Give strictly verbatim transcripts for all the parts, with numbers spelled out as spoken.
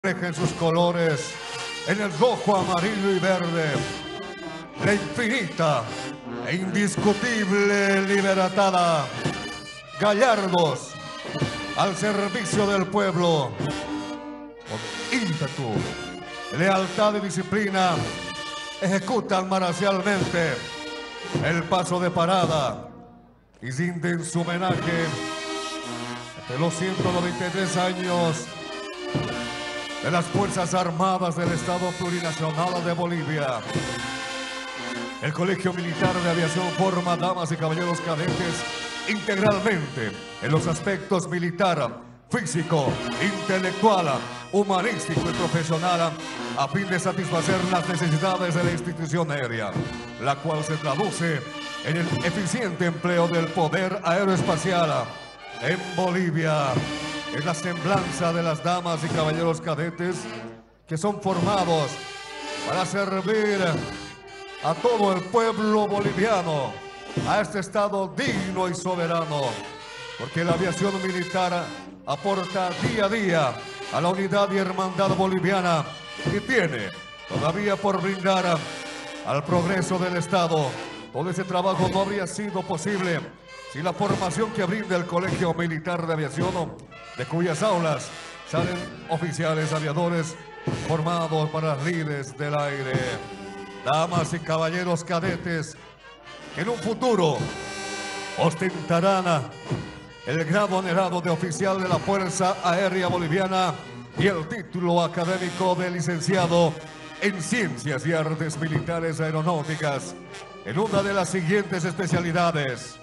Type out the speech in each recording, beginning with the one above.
En sus colores, en el rojo, amarillo y verde, la infinita e indiscutible Liberatada, gallardos al servicio del pueblo, con ímpetu, lealtad y disciplina, ejecutan marcialmente el paso de parada y rinden su homenaje de los ciento noventa y tres años de las Fuerzas Armadas del Estado Plurinacional de Bolivia. El Colegio Militar de Aviación forma damas y caballeros cadetes integralmente en los aspectos militar, físico, intelectual, humanístico y profesional, a fin de satisfacer las necesidades de la institución aérea, la cual se traduce en el eficiente empleo del poder aeroespacial en Bolivia. Es la semblanza de las damas y caballeros cadetes que son formados para servir a todo el pueblo boliviano, a este Estado digno y soberano, porque la aviación militar aporta día a día a la unidad y hermandad boliviana y tiene todavía por brindar al progreso del Estado. Todo ese trabajo no habría sido posible sin la formación que brinda el Colegio Militar de Aviación, de cuyas aulas salen oficiales aviadores formados para líderes del aire. Damas y caballeros cadetes que en un futuro ostentarán el grado anhelado de oficial de la Fuerza Aérea Boliviana y el título académico de licenciado en Ciencias y Artes Militares Aeronáuticas en una de las siguientes especialidades: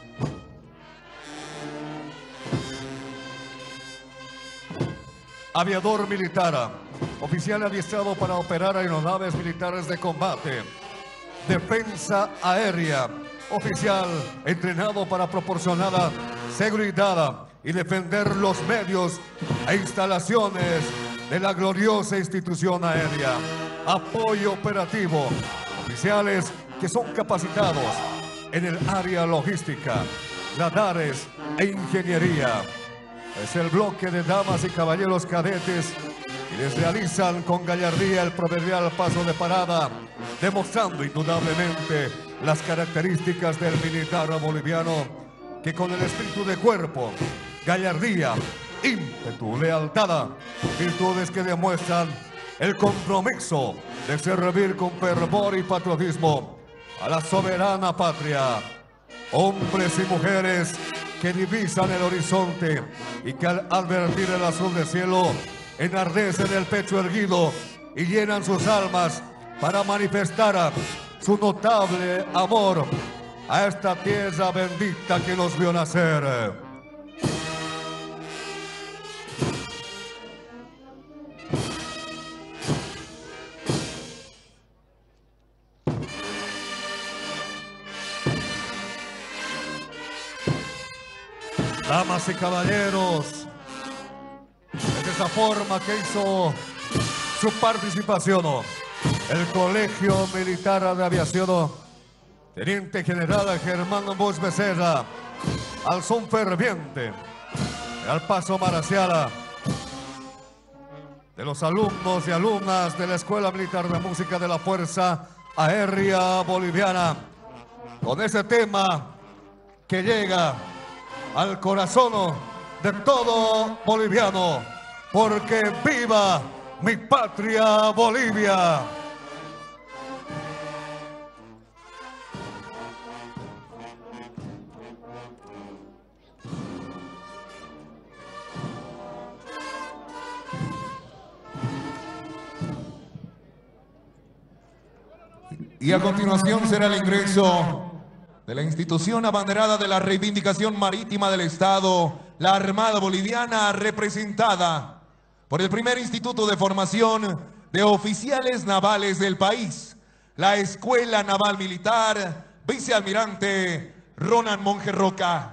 aviador militar, oficial adiestrado para operar aeronaves militares de combate; defensa aérea, oficial entrenado para proporcionar seguridad y defender los medios e instalaciones de la gloriosa institución aérea; apoyo operativo, oficiales que son capacitados en el área logística, radares e ingeniería. Es el bloque de damas y caballeros cadetes quienes realizan con gallardía el proverbial paso de parada, demostrando indudablemente las características del militar boliviano, que con el espíritu de cuerpo, gallardía, ímpetu, lealtad, virtudes que demuestran el compromiso de servir con fervor y patriotismo a la soberana patria. Hombres y mujeres que divisan el horizonte y que al advertir el azul del cielo enardecen el pecho erguido y llenan sus almas para manifestar su notable amor a esta tierra bendita que nos vio nacer. Damas y caballeros, es de esa forma que hizo su participación el Colegio Militar de Aviación. Teniente General Germán Bosch Becerra, al son ferviente, al paso marcial de los alumnos y alumnas de la Escuela Militar de Música de la Fuerza Aérea Boliviana, con ese tema que llega al corazón de todo boliviano, porque viva mi patria Bolivia. Y a continuación será el ingreso de la institución abanderada de la reivindicación marítima del Estado, la Armada Boliviana, representada por el primer instituto de formación de oficiales navales del país, la Escuela Naval Militar, vicealmirante Ronan Monje Roca.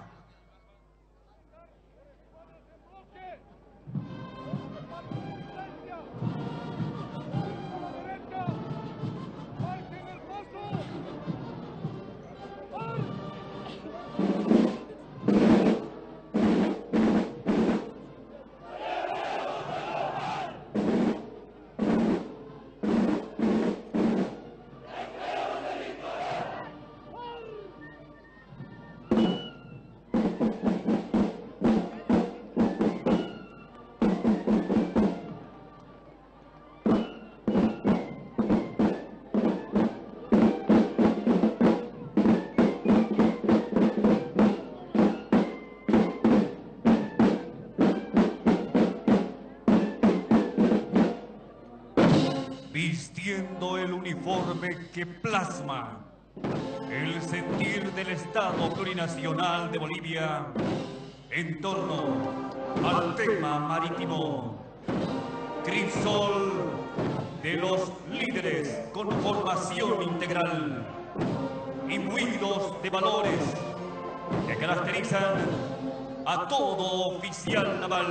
vistiendo el uniforme que plasma el sentir del Estado Plurinacional de Bolivia en torno al tema marítimo. Crisol de los líderes con formación integral, imbuidos de valores que caracterizan a todo oficial naval,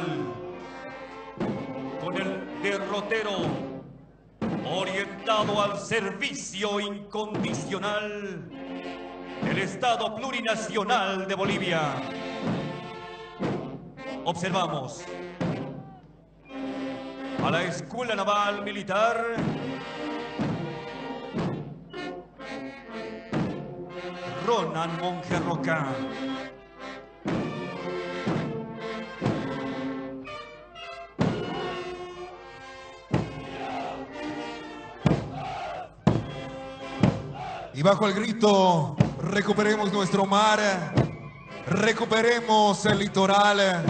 con el derrotero orientado al servicio incondicional del Estado Plurinacional de Bolivia. Observamos a la Escuela Naval Militar Ronan Monjerroca. Y bajo el grito, recuperemos nuestro mar, recuperemos el litoral.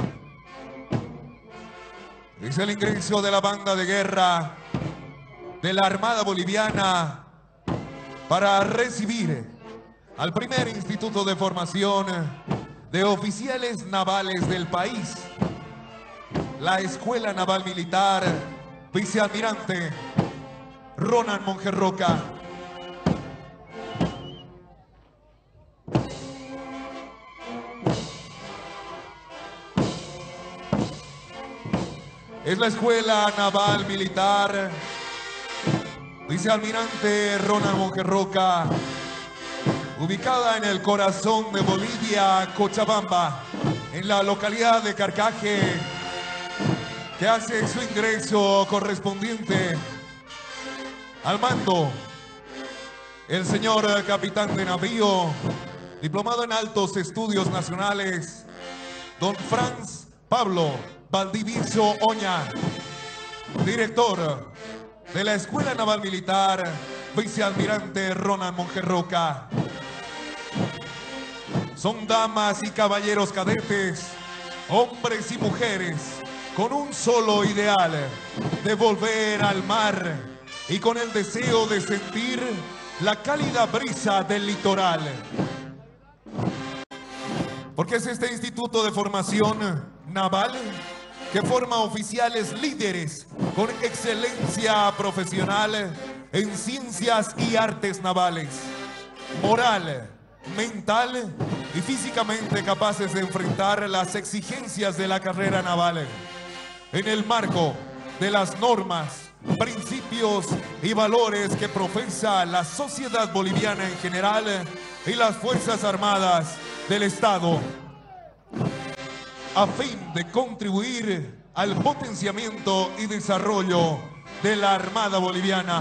Es el ingreso de la banda de guerra de la Armada Boliviana para recibir al primer instituto de formación de oficiales navales del país, la Escuela Naval Militar Vicealmirante Ronan Monjerroca. Es la Escuela Naval Militar Vicealmirante Ronan Monjerroca, ubicada en el corazón de Bolivia, Cochabamba, en la localidad de Carcaje, que hace su ingreso correspondiente al mando el señor capitán de navío, diplomado en altos estudios nacionales, don Franz Pablo Valdivieso Oña, director de la Escuela Naval Militar Vicealmirante Ronan Monjerroca. Son damas y caballeros cadetes, hombres y mujeres, con un solo ideal, de volver al mar y con el deseo de sentir la cálida brisa del litoral. Porque es este instituto de formación naval que forma oficiales líderes con excelencia profesional en ciencias y artes navales, moral, mental y físicamente capaces de enfrentar las exigencias de la carrera naval en el marco de las normas, principios y valores que profesa la sociedad boliviana en general y las Fuerzas Armadas del Estado, a fin de contribuir al potenciamiento y desarrollo de la Armada Boliviana.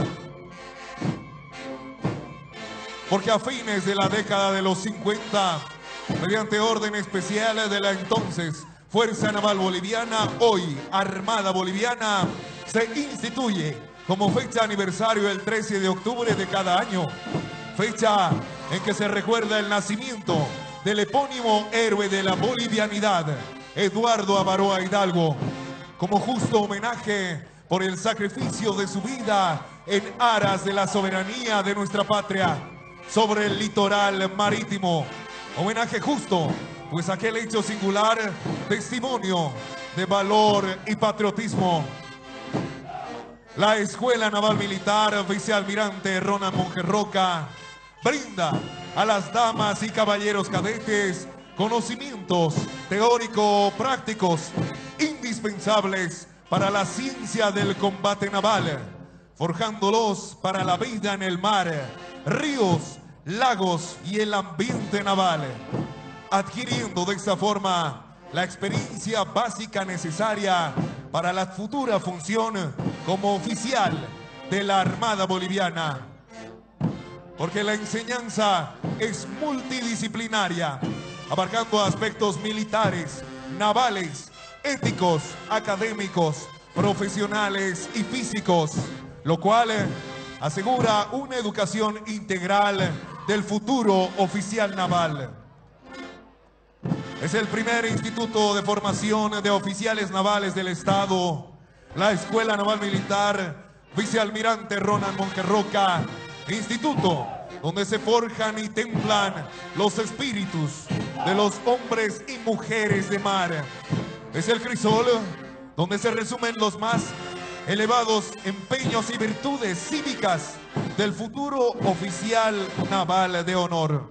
Porque a fines de la década de los cincuenta, mediante orden especial de la entonces Fuerza Naval Boliviana, hoy Armada Boliviana, se instituye como fecha aniversario el trece de octubre de cada año, fecha en que se recuerda el nacimiento del epónimo héroe de la bolivianidad, Eduardo Avaroa Hidalgo, como justo homenaje por el sacrificio de su vida en aras de la soberanía de nuestra patria sobre el litoral marítimo. Homenaje justo, pues aquel hecho singular, testimonio de valor y patriotismo. La Escuela Naval Militar Vicealmirante Ronan Monjerroca brinda a las damas y caballeros cadetes conocimientos teórico-prácticos indispensables para la ciencia del combate naval, forjándolos para la vida en el mar, ríos, lagos y el ambiente naval, adquiriendo de esta forma la experiencia básica necesaria para la futura función como oficial de la Armada Boliviana. Porque la enseñanza es multidisciplinaria, abarcando aspectos militares, navales, éticos, académicos, profesionales y físicos, lo cual asegura una educación integral del futuro oficial naval. Es el primer instituto de formación de oficiales navales del Estado, la Escuela Naval Militar Vicealmirante Ronald Monjerroca, instituto donde se forjan y templan los espíritus de los hombres y mujeres de mar. Es el crisol donde se resumen los más elevados empeños y virtudes cívicas del futuro oficial naval de honor.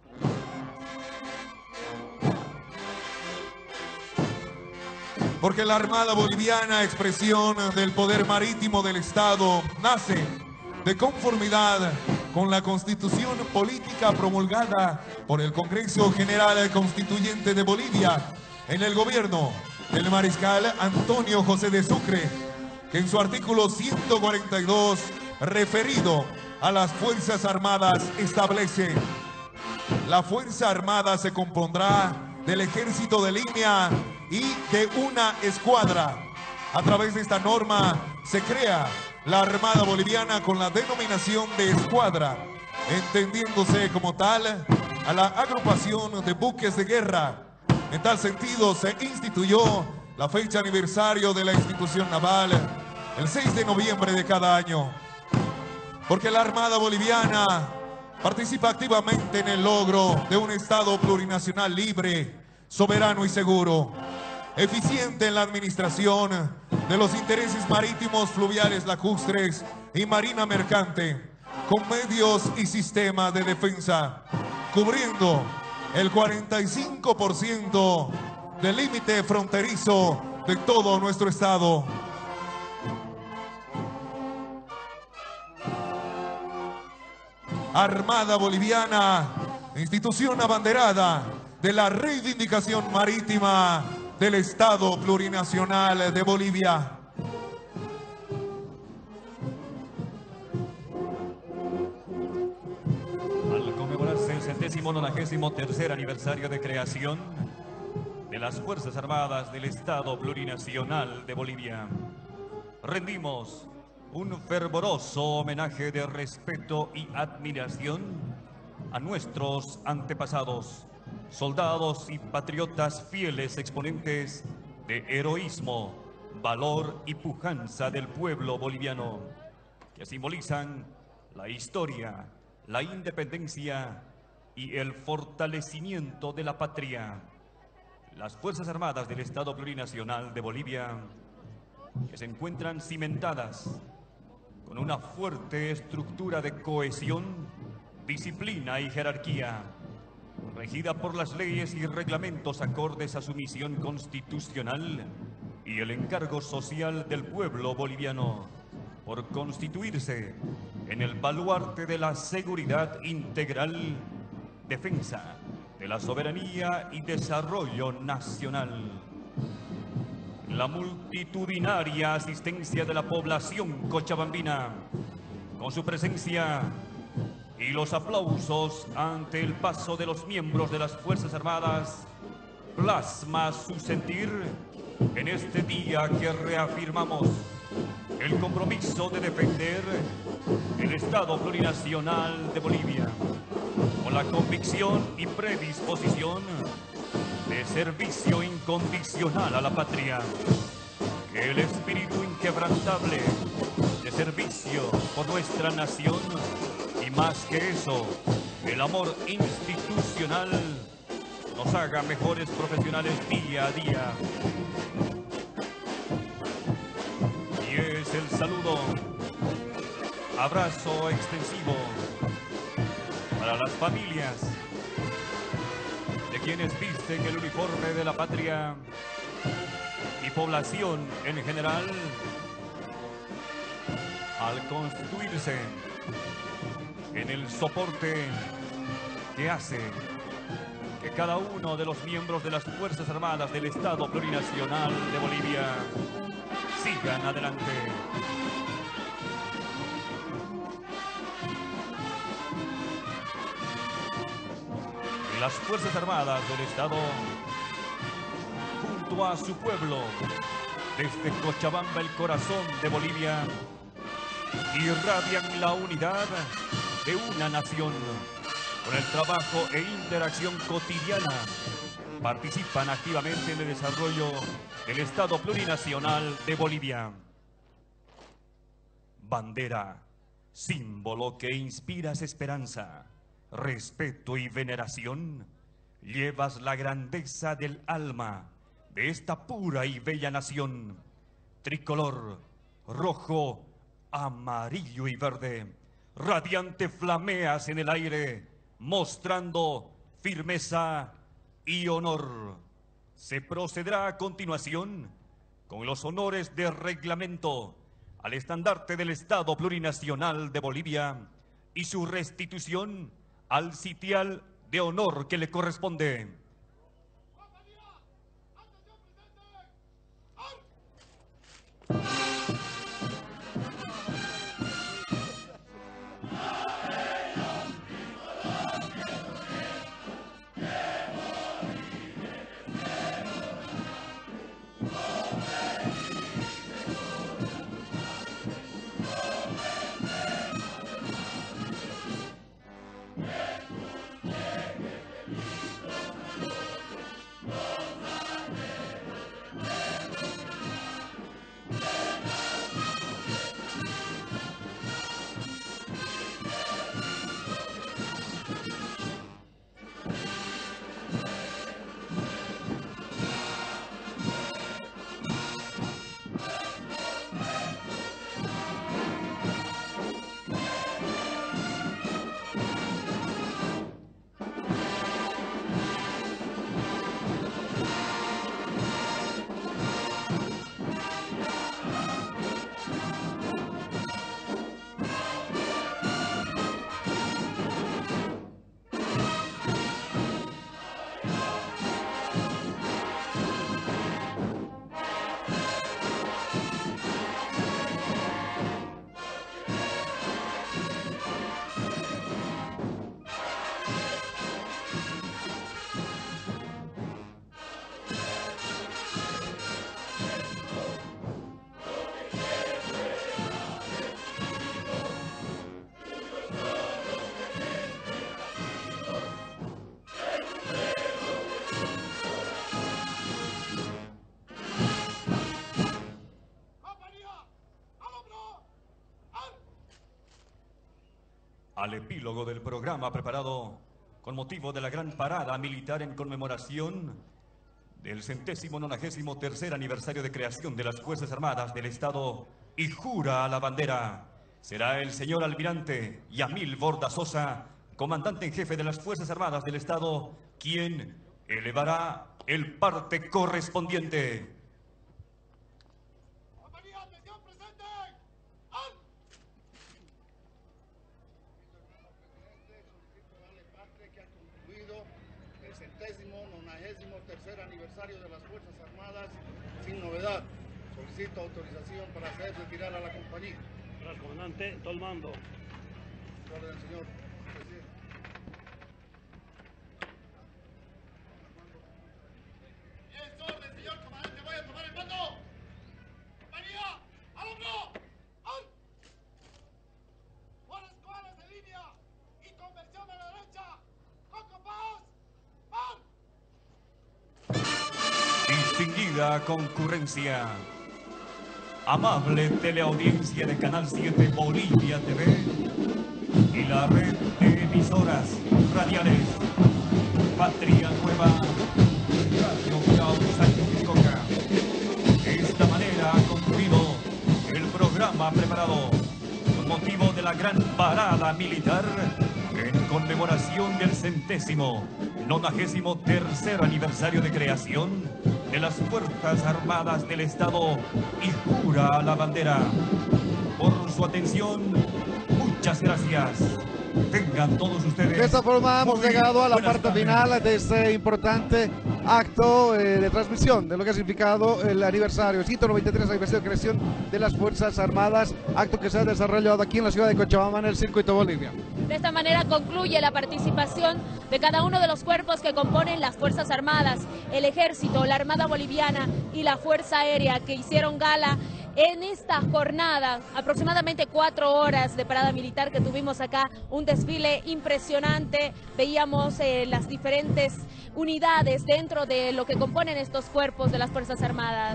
Porque la Armada Boliviana, expresión del poder marítimo del Estado, nace de conformidad con la Constitución Política promulgada por el Congreso General Constituyente de Bolivia en el gobierno del mariscal Antonio José de Sucre, que en su artículo ciento cuarenta y dos, referido a las Fuerzas Armadas, establece: la Fuerza Armada se compondrá del ejército de línea y de una escuadra. A través de esta norma se crea la Armada Boliviana con la denominación de escuadra, entendiéndose como tal a la agrupación de buques de guerra. En tal sentido se instituyó la fecha aniversario de la institución naval, el seis de noviembre de cada año, porque la Armada Boliviana participa activamente en el logro de un Estado plurinacional libre, soberano y seguro, eficiente en la administración de los intereses marítimos, fluviales, lacustres y marina mercante, con medios y sistemas de defensa, cubriendo el cuarenta y cinco por ciento del límite fronterizo de todo nuestro estado. Armada Boliviana, institución abanderada de la reivindicación marítima del Estado plurinacional de Bolivia. Al conmemorarse el centésimo nonagésimo tercer aniversario de creación de las Fuerzas Armadas del Estado plurinacional de Bolivia, rendimos un fervoroso homenaje de respeto y admiración a nuestros antepasados, soldados y patriotas fieles exponentes de heroísmo, valor y pujanza del pueblo boliviano, que simbolizan la historia, la independencia y el fortalecimiento de la patria. Las Fuerzas Armadas del Estado Plurinacional de Bolivia, que se encuentran cimentadas con una fuerte estructura de cohesión, disciplina y jerarquía, regida por las leyes y reglamentos acordes a su misión constitucional y el encargo social del pueblo boliviano, por constituirse en el baluarte de la seguridad integral, defensa de la soberanía y desarrollo nacional. La multitudinaria asistencia de la población cochabambina, con su presencia y los aplausos ante el paso de los miembros de las Fuerzas Armadas, plasma su sentir en este día que reafirmamos el compromiso de defender el Estado plurinacional de Bolivia, con la convicción y predisposición de servicio incondicional a la patria, que el espíritu inquebrantable de servicio por nuestra nación y más que eso, el amor institucional nos haga mejores profesionales día a día. Y es el saludo, abrazo extensivo para las familias de quienes visten el uniforme de la patria y población en general, al constituirse en el soporte que hace que cada uno de los miembros de las Fuerzas Armadas del Estado Plurinacional de Bolivia sigan adelante. Las Fuerzas Armadas del Estado, junto a su pueblo, desde Cochabamba, el corazón de Bolivia, irradian la unidad de una nación. Con el trabajo e interacción cotidiana, participan activamente en el desarrollo del Estado Plurinacional de Bolivia. bandera, símbolo que inspiras esperanza, respeto y veneración, llevas la grandeza del alma de esta pura y bella nación. Tricolor, rojo, amarillo y verde, radiante flameas en el aire, mostrando firmeza y honor. Se procederá a continuación con los honores de reglamento al estandarte del Estado Plurinacional de Bolivia y su restitución al sitial de honor que le corresponde. Al epílogo del programa preparado con motivo de la gran parada militar en conmemoración del centésimo nonagésimo tercer aniversario de creación de las Fuerzas Armadas del Estado y jura a la bandera, será el señor almirante Yamil Borda Sosa, comandante en jefe de las Fuerzas Armadas del Estado, quien elevará el parte correspondiente. Centésimo, nonagésimo, tercer aniversario de las Fuerzas Armadas, sin novedad. Solicito autorización para hacer retirar a la compañía. Gracias, comandante. Todo el mando. Orden, señor presidente. Es orden, señor comandante. Voy a tomar el mando. Compañía, al hombro. ¡Al! Por escuadras de línea y conversión a la derecha. ¡Con compás! Distinguida concurrencia, amable teleaudiencia de Canal siete Bolivia T V y la red de emisoras radiales Patria Nueva, Radio Causa y Coca. De esta manera ha concluido el programa preparado con motivo de la gran parada militar en conmemoración del centésimo nonagésimo tercer aniversario de creación de las Fuerzas Armadas del Estado y jura a la bandera. Por su atención, muchas gracias. Tengan todos ustedes. De esta forma hemos muy llegado a la buenas parte tardes. final de este importante acto eh, de transmisión de lo que ha significado el aniversario, el ciento noventa y tres aniversario de creación de las Fuerzas Armadas, acto que se ha desarrollado aquí en la ciudad de Cochabamba en el Circuito Bolivia. De esta manera concluye la participación de cada uno de los cuerpos que componen las Fuerzas Armadas, el Ejército, la Armada Boliviana y la Fuerza Aérea, que hicieron gala en esta jornada, aproximadamente cuatro horas de parada militar que tuvimos acá, un desfile impresionante. Veíamos eh, las diferentes unidades dentro de lo que componen estos cuerpos de las Fuerzas Armadas.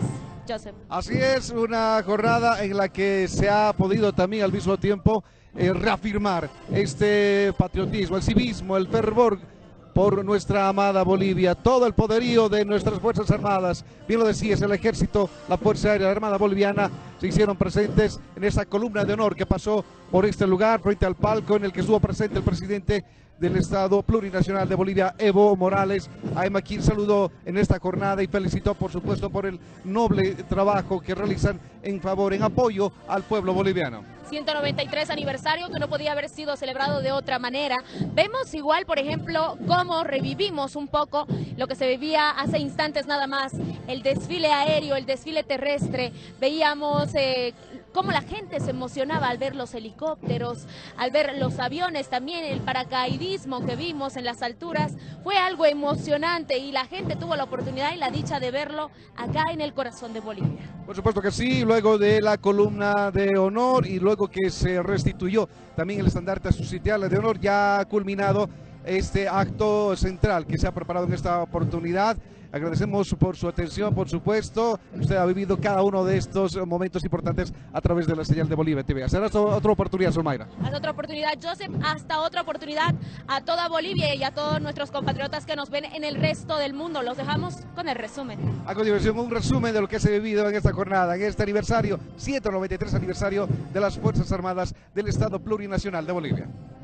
Joseph. Así es, una jornada en la que se ha podido también al mismo tiempo eh, reafirmar este patriotismo, el civismo, el fervor por nuestra amada Bolivia, todo el poderío de nuestras Fuerzas Armadas, bien lo decías, el Ejército, la Fuerza Aérea, la Armada Boliviana, se hicieron presentes en esa columna de honor que pasó por este lugar, frente al palco en el que estuvo presente el presidente del Estado Plurinacional de Bolivia, Evo Morales, a quien saludó en esta jornada y felicitó, por supuesto, por el noble trabajo que realizan en favor, en apoyo al pueblo boliviano. ciento noventa y tres aniversario que no podía haber sido celebrado de otra manera. Vemos igual, por ejemplo, cómo revivimos un poco lo que se vivía hace instantes nada más, el desfile aéreo, el desfile terrestre. Veíamos eh, cómo la gente se emocionaba al ver los helicópteros, al ver los aviones, también el paracaidismo que vimos en las alturas. Fue algo emocionante y la gente tuvo la oportunidad y la dicha de verlo acá en el corazón de Bolivia. Por supuesto que sí, luego de la columna de honor y luego que se restituyó también el estandarte a su sitial de honor, ya ha culminado este acto central que se ha preparado en esta oportunidad. Agradecemos por su atención, por supuesto. Usted ha vivido cada uno de estos momentos importantes a través de la señal de Bolivia T V. Será otra oportunidad, Zulmaira. Hasta otra oportunidad, Joseph. Hasta otra oportunidad a toda Bolivia y a todos nuestros compatriotas que nos ven en el resto del mundo. Los dejamos con el resumen. A continuación, un resumen de lo que se ha vivido en esta jornada, en este aniversario, ciento noventa y tres aniversario de las Fuerzas Armadas del Estado Plurinacional de Bolivia.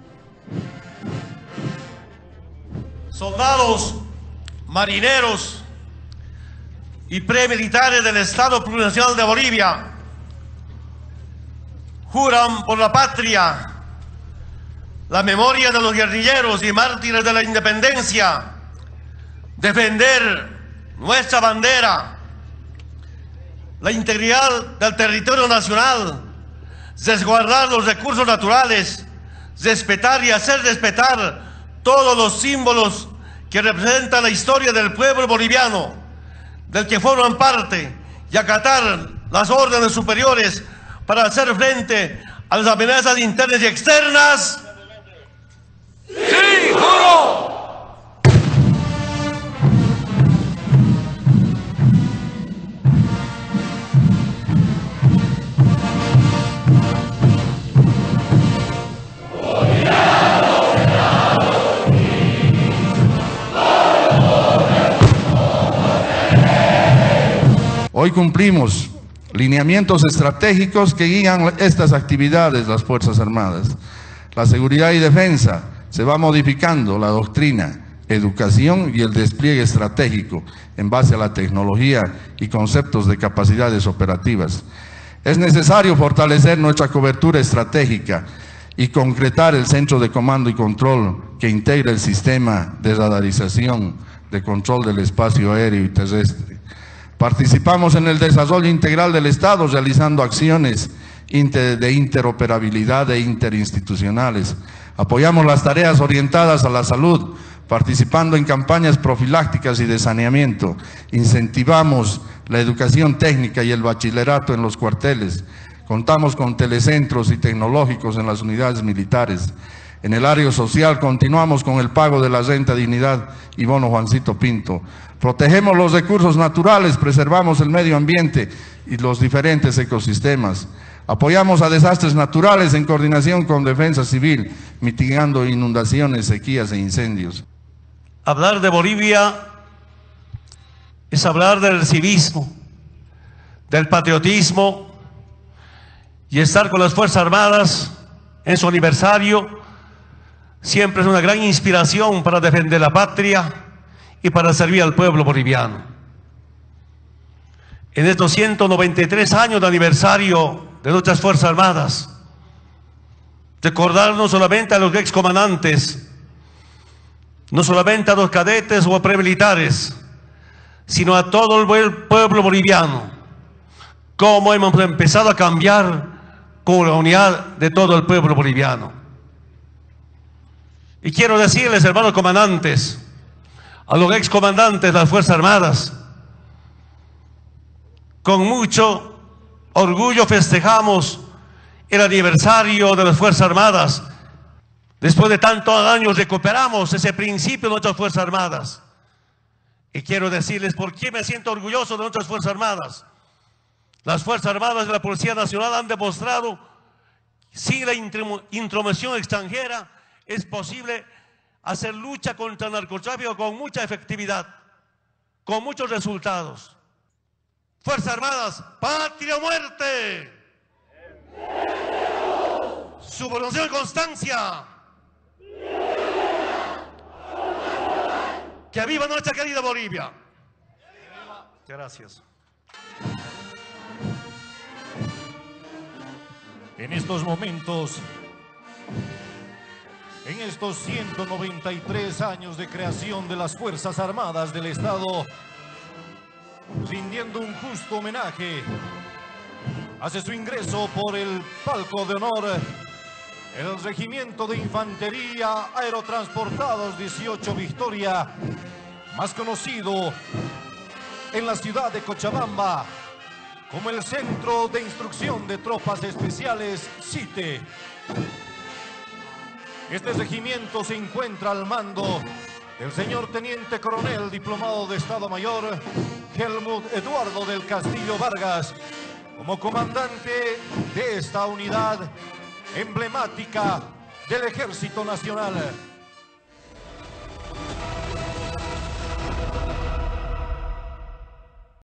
Soldados, marineros y premilitares del Estado Plurinacional de Bolivia juran por la patria, la memoria de los guerrilleros y mártires de la independencia, defender nuestra bandera, la integridad del territorio nacional, resguardar los recursos naturales, respetar y hacer respetar todos los símbolos que representan la historia del pueblo boliviano, del que forman parte, y acatar las órdenes superiores para hacer frente a las amenazas internas y externas. ¡Sí, juro! Hoy cumplimos lineamientos estratégicos que guían estas actividades, las Fuerzas Armadas. La seguridad y defensa, se va modificando la doctrina, educación y el despliegue estratégico en base a la tecnología y conceptos de capacidades operativas. Es necesario fortalecer nuestra cobertura estratégica y concretar el centro de comando y control que integra el sistema de radarización, de control del espacio aéreo y terrestre. Participamos en el desarrollo integral del Estado realizando acciones inter, de interoperabilidad e interinstitucionales. Apoyamos las tareas orientadas a la salud, participando en campañas profilácticas y de saneamiento. Incentivamos la educación técnica y el bachillerato en los cuarteles. Contamos con telecentros y tecnológicos en las unidades militares. En el área social continuamos con el pago de la renta dignidad y bono Juancito Pinto. Protegemos los recursos naturales, preservamos el medio ambiente y los diferentes ecosistemas. Apoyamos a desastres naturales en coordinación con defensa civil, mitigando inundaciones, sequías e incendios. Hablar de Bolivia es hablar del civismo, del patriotismo y estar con las Fuerzas Armadas en su aniversario siempre es una gran inspiración para defender la patria y para servir al pueblo boliviano. En estos ciento noventa y tres años de aniversario de nuestras Fuerzas Armadas, recordar no solamente a los excomandantes, no solamente a los cadetes o a premilitares, sino a todo el pueblo boliviano, cómo hemos empezado a cambiar con la unidad de todo el pueblo boliviano. Y quiero decirles, hermanos comandantes, a los excomandantes de las Fuerzas Armadas, con mucho orgullo festejamos el aniversario de las Fuerzas Armadas. Después de tantos años recuperamos ese principio de nuestras Fuerzas Armadas. Y quiero decirles por qué me siento orgulloso de nuestras Fuerzas Armadas. Las Fuerzas Armadas de la Policía Nacional han demostrado que sin la intromisión extranjera es posible hacer lucha contra el narcotráfico con mucha efectividad, con muchos resultados. Fuerzas Armadas, patria o muerte. Subordinación y constancia. Que viva nuestra querida Bolivia. Muchas gracias. En estos momentos, en estos ciento noventa y tres años de creación de las Fuerzas Armadas del Estado, rindiendo un justo homenaje, hace su ingreso por el palco de honor el Regimiento de Infantería Aerotransportados dieciocho Victoria, más conocido en la ciudad de Cochabamba como el Centro de Instrucción de Tropas Especiales CITE. Este regimiento se encuentra al mando del señor Teniente Coronel Diplomado de Estado Mayor Helmut Eduardo del Castillo Vargas, como comandante de esta unidad emblemática del Ejército Nacional.